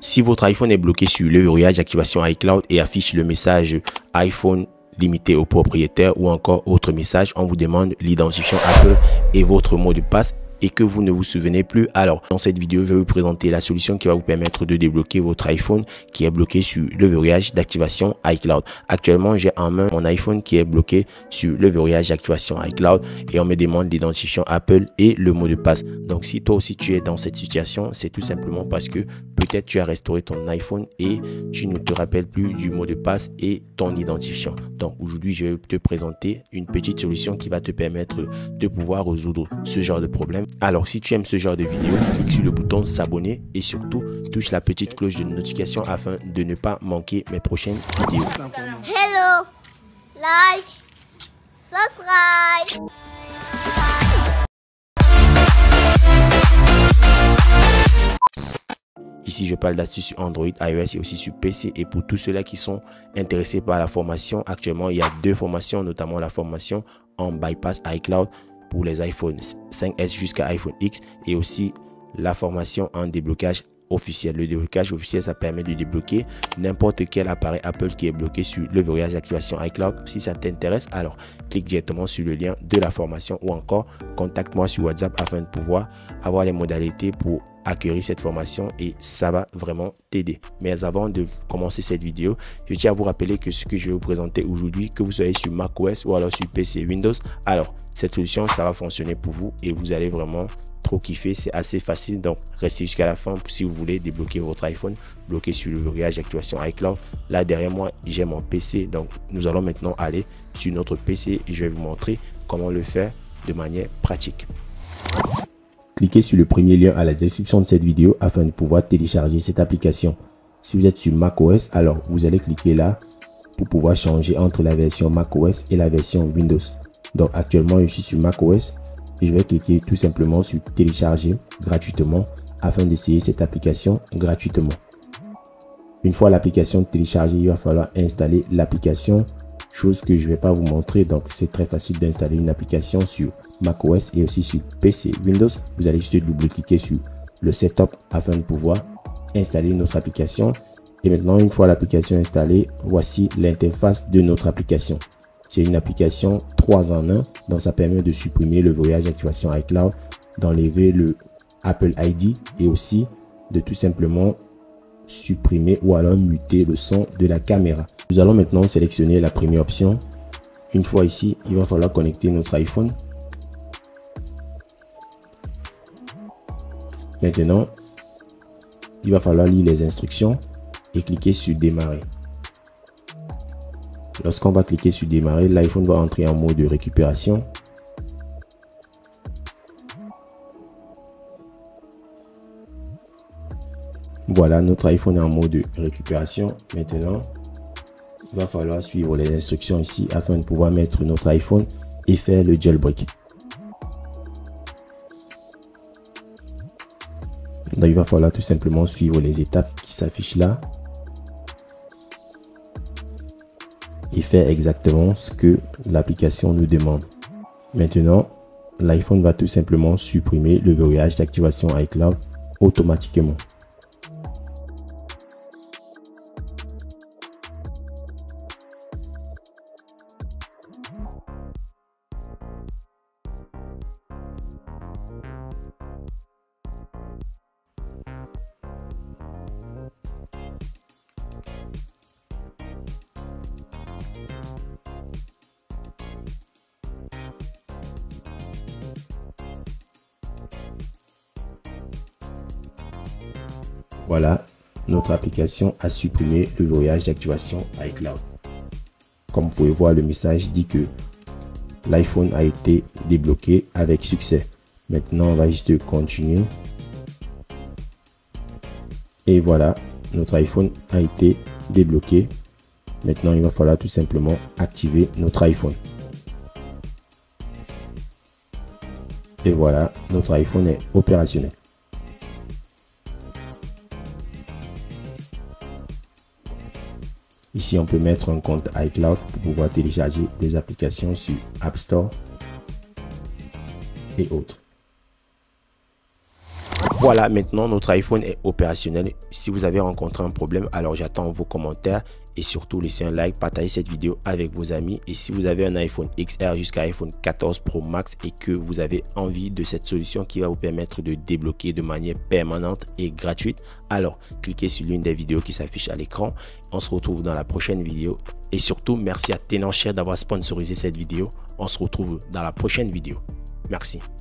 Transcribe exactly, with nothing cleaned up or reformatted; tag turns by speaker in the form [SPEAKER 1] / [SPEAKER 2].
[SPEAKER 1] Si votre iPhone est bloqué sur le verrouillage d'activation iCloud et affiche le message iPhone limité au propriétaire ou encore autre message, on vous demande l'identifiant Apple et votre mot de passe et que vous ne vous souvenez plus, alors dans cette vidéo je vais vous présenter la solution qui va vous permettre de débloquer votre iPhone qui est bloqué sur le verrouillage d'activation iCloud. Actuellement j'ai en main mon iPhone qui est bloqué sur le verrouillage d'activation iCloud et on me demande l'identifiant Apple et le mot de passe. Donc si toi aussi tu es dans cette situation, c'est tout simplement parce que peut-être tu as restauré ton iPhone et tu ne te rappelles plus du mot de passe et ton identifiant. Donc aujourd'hui je vais te présenter une petite solution qui va te permettre de pouvoir résoudre ce genre de problème. Alors si tu aimes ce genre de vidéo, clique sur le bouton s'abonner et surtout touche la petite cloche de notification afin de ne pas manquer mes prochaines vidéos.
[SPEAKER 2] Hello, like, subscribe.
[SPEAKER 1] Ici, je parle d'astuces sur Android, iOS et aussi sur P C. Et pour tous ceux-là qui sont intéressés par la formation, actuellement, il y a deux formations, notamment la formation en bypass iCloud pour les iPhone cinq S jusqu'à iPhone X et aussi la formation en déblocage officiel. Le déblocage officiel, ça permet de débloquer n'importe quel appareil Apple qui est bloqué sur le verrouillage d'activation iCloud. Si ça t'intéresse, alors clique directement sur le lien de la formation ou encore contacte-moi sur WhatsApp afin de pouvoir avoir les modalités pour acquérir cette formation et ça va vraiment t'aider. Mais avant de commencer cette vidéo, je tiens à vous rappeler que ce que je vais vous présenter aujourd'hui, que vous soyez sur macOS ou alors sur P C Windows, alors cette solution ça va fonctionner pour vous et vous allez vraiment trop kiffer. C'est assez facile, donc restez jusqu'à la fin si vous voulez débloquer votre iPhone bloqué sur le verrouillage d'activation iCloud. Là derrière moi j'ai mon P C, donc nous allons maintenant aller sur notre P C et je vais vous montrer comment le faire de manière pratique. Cliquez sur le premier lien à la description de cette vidéo afin de pouvoir télécharger cette application. Si vous êtes sur macOS, alors vous allez cliquer là pour pouvoir changer entre la version macOS et la version Windows. Donc actuellement je suis sur macOS et je vais cliquer tout simplement sur télécharger gratuitement afin d'essayer cette application gratuitement. Une fois l'application téléchargée, il va falloir installer l'application, chose que je ne vais pas vous montrer. Donc c'est très facile d'installer une application sur macOS et aussi sur P C Windows. Vous allez juste double-cliquer sur le setup afin de pouvoir installer notre application. Et maintenant, une fois l'application installée, voici l'interface de notre application. C'est une application trois en un, donc ça permet de supprimer le verrouillage d'activation iCloud, d'enlever le Apple I D et aussi de tout simplement supprimer ou alors muter le son de la caméra. Nous allons maintenant sélectionner la première option. Une fois ici, il va falloir connecter notre iPhone. Maintenant, il va falloir lire les instructions et cliquer sur démarrer. Lorsqu'on va cliquer sur démarrer, l'iPhone va entrer en mode de récupération. Voilà, notre iPhone est en mode de récupération. Maintenant, il va falloir suivre les instructions ici afin de pouvoir mettre notre iPhone et faire le jailbreak. Donc, il va falloir tout simplement suivre les étapes qui s'affichent là et faire exactement ce que l'application nous demande. Maintenant, l'iPhone va tout simplement supprimer le verrouillage d'activation iCloud automatiquement. Voilà, notre application a supprimé le verrouillage d'activation iCloud. Comme vous pouvez voir, le message dit que l'iPhone a été débloqué avec succès. Maintenant, on va juste continuer. Et voilà, notre iPhone a été débloqué. Maintenant, il va falloir tout simplement activer notre iPhone. Et voilà, notre iPhone est opérationnel. Ici, on peut mettre un compte iCloud pour pouvoir télécharger des applications sur App Store et autres. Voilà, maintenant notre iPhone est opérationnel. Si vous avez rencontré un problème, alors j'attends vos commentaires et surtout laissez un like, partagez cette vidéo avec vos amis. Et si vous avez un iPhone X R jusqu'à iPhone quatorze Pro Max et que vous avez envie de cette solution qui va vous permettre de débloquer de manière permanente et gratuite, alors cliquez sur l'une des vidéos qui s'affiche à l'écran. On se retrouve dans la prochaine vidéo et surtout merci à Tenorshare d'avoir sponsorisé cette vidéo. On se retrouve dans la prochaine vidéo. Merci.